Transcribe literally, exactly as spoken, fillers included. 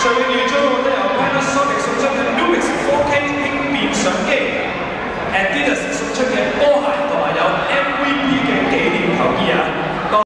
最預咗我都有 Panasonic 送出嘅 Lumix 四 K 輕便相機 ，Adidas